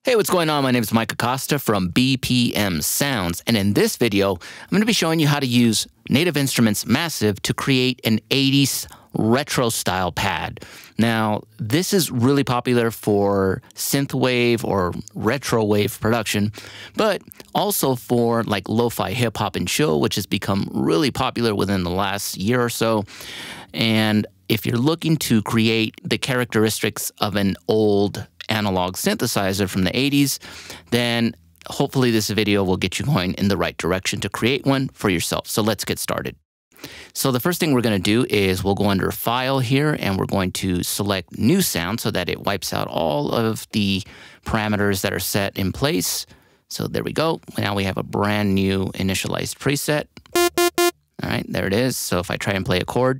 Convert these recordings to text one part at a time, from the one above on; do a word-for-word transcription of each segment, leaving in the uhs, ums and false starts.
Hey, what's going on? My name is Mike Acosta from B P M Sounds, and in this video, I'm going to be showing you how to use Native Instruments Massive to create an eighties retro style pad. Now, this is really popular for synthwave or retro wave production, but also for like lo-fi hip hop and chill, which has become really popular within the last year or so. And if you're looking to create the characteristics of an old analog synthesizer from the eighties, then hopefully this video will get you going in the right direction to create one for yourself. So let's get started. So the first thing we're going to do is we'll go under File here, and we're going to select New Sound so that it wipes out all of the parameters that are set in place. So there we go. Now we have a brand new initialized preset. All right, there it is. So if I try and play a chord,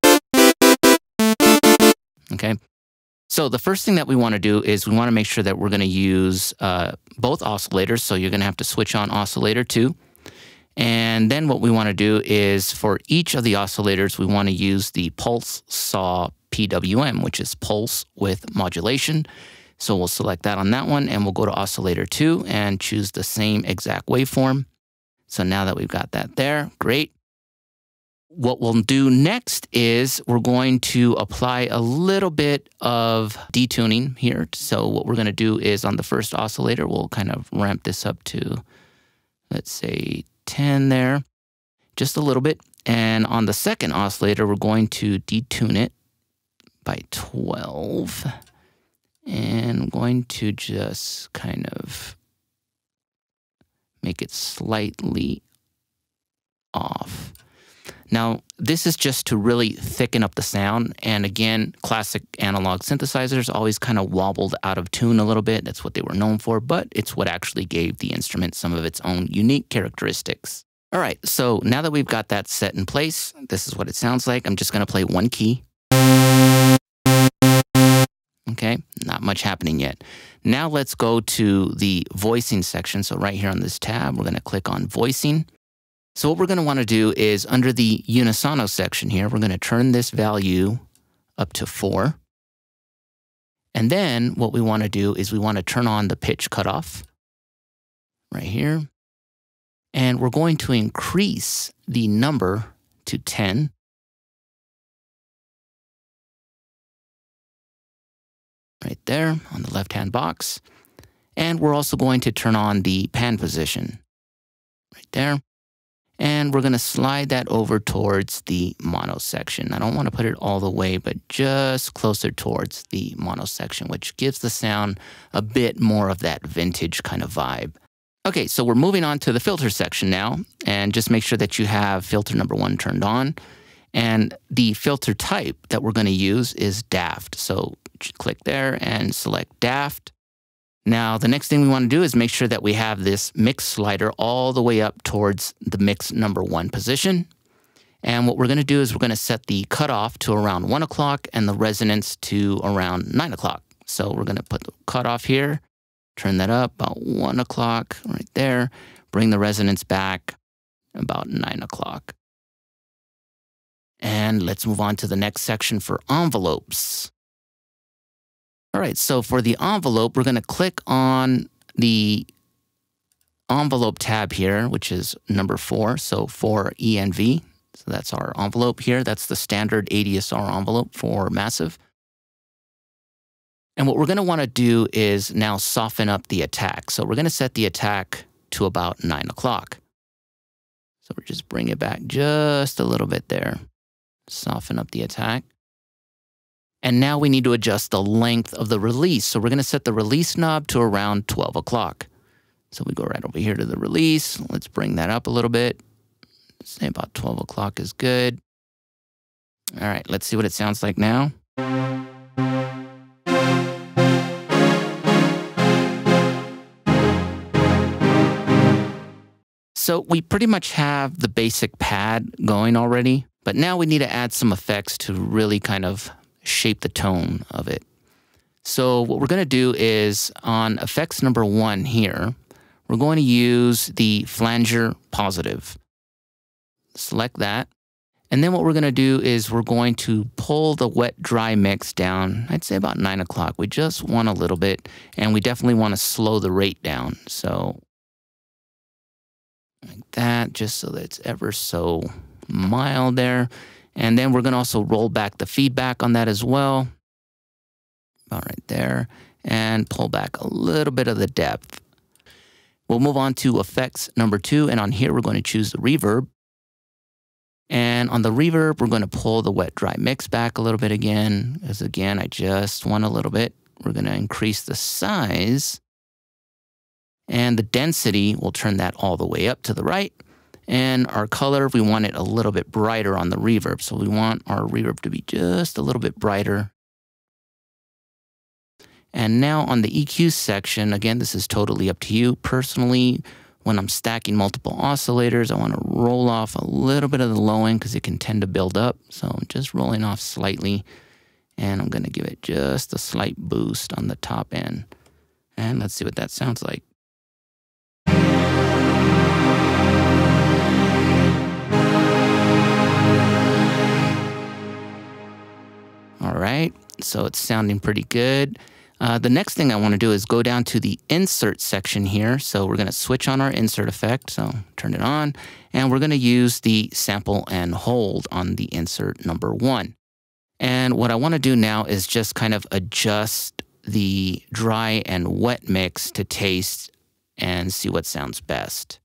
okay. So the first thing that we want to do is we want to make sure that we're going to use uh, both oscillators. So you're going to have to switch on oscillator two. And then what we want to do is for each of the oscillators, we want to use the pulse saw P W M, which is pulse with modulation. So we'll select that on that one, and we'll go to oscillator two and choose the same exact waveform. So now that we've got that there, great. What we'll do next is we're going to apply a little bit of detuning here. So what we're going to do is on the first oscillator, we'll kind of ramp this up to, let's say, ten there, just a little bit. And on the second oscillator, we're going to detune it by twelve. And I'm going to just kind of make it slightly off. Now, this is just to really thicken up the sound. And again, classic analog synthesizers always kind of wobbled out of tune a little bit. That's what they were known for, but it's what actually gave the instrument some of its own unique characteristics. All right, so now that we've got that set in place, this is what it sounds like. I'm just going to play one key. Okay, not much happening yet. Now let's go to the voicing section. So right here on this tab, we're going to click on voicing. So what we're going to want to do is under the Unisono section here, we're going to turn this value up to four. And then what we want to do is we want to turn on the pitch cutoff right here. And we're going to increase the number to ten. Right there on the left-hand box. And we're also going to turn on the pan position right there. And we're going to slide that over towards the mono section. I don't want to put it all the way, but just closer towards the mono section, which gives the sound a bit more of that vintage kind of vibe. Okay, so we're moving on to the filter section now, and just make sure that you have filter number one turned on. And the filter type that we're going to use is daft. So click there and select daft. Now, the next thing we want to do is make sure that we have this mix slider all the way up towards the mix number one position. And what we're going to do is we're going to set the cutoff to around one o'clock and the resonance to around nine o'clock. So we're going to put the cutoff here, turn that up about one o'clock right there, bring the resonance back about nine o'clock. And let's move on to the next section for envelopes. All right, so for the envelope, we're going to click on the envelope tab here, which is number four, so for E N V. So that's our envelope here. That's the standard A D S R envelope for Massive. And what we're going to want to do is now soften up the attack. So we're going to set the attack to about nine o'clock. So we're just bring it back just a little bit there. Soften up the attack. And now we need to adjust the length of the release. So we're going to set the release knob to around twelve o'clock. So we go right over here to the release. Let's bring that up a little bit. Say about twelve o'clock is good. All right, let's see what it sounds like now. So we pretty much have the basic pad going already, but now we need to add some effects to really kind of shape the tone of it. So what we're going to do is on effects number one here, we're going to use the flanger positive. Select that. And then what we're going to do is we're going to pull the wet-dry mix down, I'd say about nine o'clock. We just want a little bit, and we definitely want to slow the rate down. So like that, just so that it's ever so mild there. And then we're going to also roll back the feedback on that as well. About right there. And pull back a little bit of the depth. We'll move on to effects number two. And on here, we're going to choose the reverb. And on the reverb, we're going to pull the wet-dry mix back a little bit again. Because again, I just want a little bit. We're going to increase the size. And the density, we'll turn that all the way up to the right. And our color, we want it a little bit brighter on the reverb. So we want our reverb to be just a little bit brighter. And now on the E Q section, again, this is totally up to you. Personally, when I'm stacking multiple oscillators, I want to roll off a little bit of the low end because it can tend to build up. So I'm just rolling off slightly. And I'm going to give it just a slight boost on the top end. And let's see what that sounds like. All right, so it's sounding pretty good. Uh, the next thing I want to do is go down to the insert section here. So we're going to switch on our insert effect. So turn it on. And we're going to use the sample and hold on the insert number one. And what I want to do now is just kind of adjust the dry and wet mix to taste and see what sounds best.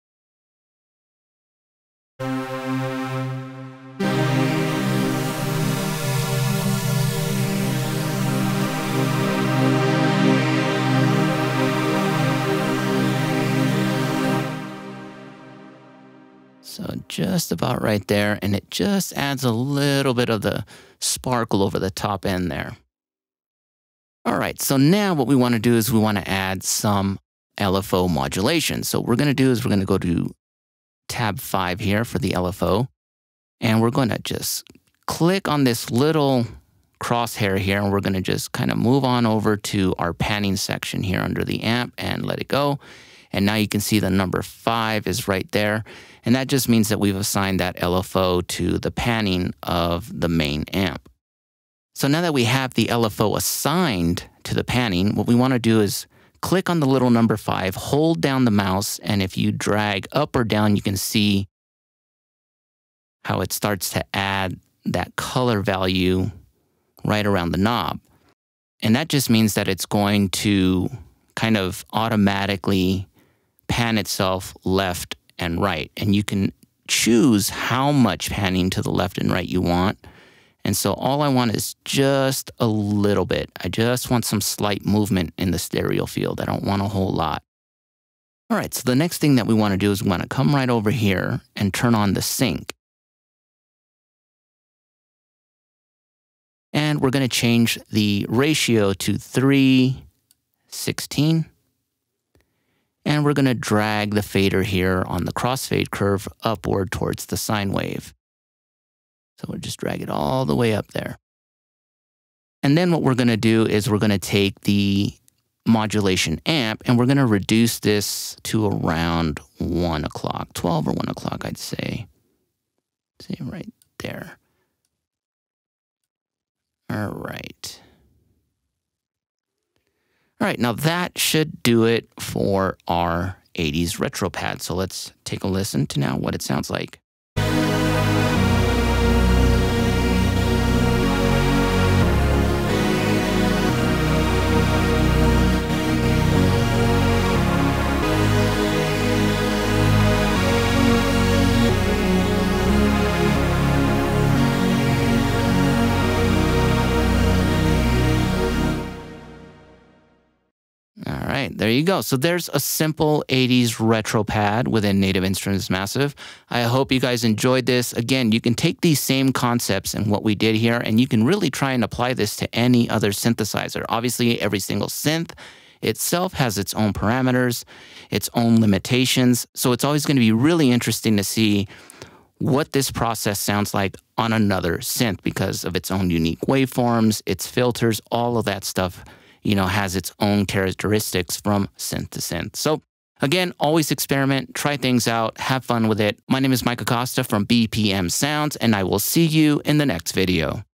So just about right there, and it just adds a little bit of the sparkle over the top end there. All right, so now what we want to do is we want to add some L F O modulation. So what we're going to do is we're going to go to tab five here for the L F O, and we're going to just click on this little crosshair here, and we're going to just kind of move on over to our panning section here under the amp and let it go. And now you can see the number five is right there. And that just means that we've assigned that L F O to the panning of the main amp. So now that we have the L F O assigned to the panning, what we want to do is click on the little number five, hold down the mouse, and if you drag up or down, you can see how it starts to add that color value right around the knob. And that just means that it's going to kind of automatically pan itself left and right. And you can choose how much panning to the left and right you want. And so all I want is just a little bit. I just want some slight movement in the stereo field. I don't want a whole lot. All right, so the next thing that we want to do is we want to come right over here and turn on the sync. And we're going to change the ratio to three sixteen. And we're going to drag the fader here on the crossfade curve upward towards the sine wave. So we'll just drag it all the way up there. And then what we're going to do is we're going to take the modulation amp and we're going to reduce this to around one o'clock, twelve or one o'clock, I'd say. See right there. All right. All right, now that should do it for our eighties retro pad. So let's take a listen to now what it sounds like. All right, there you go. So there's a simple eighties retro pad within Native Instruments Massive. I hope you guys enjoyed this. Again, you can take these same concepts and what we did here, and you can really try and apply this to any other synthesizer. Obviously, every single synth itself has its own parameters, its own limitations. So it's always going to be really interesting to see what this process sounds like on another synth because of its own unique waveforms, its filters, all of that stuff, you know, has its own characteristics from synth to synth. So Again, always experiment, try things out, have fun with it. My name is Mike Acosta from B P M Sounds, and I will see you in the next video.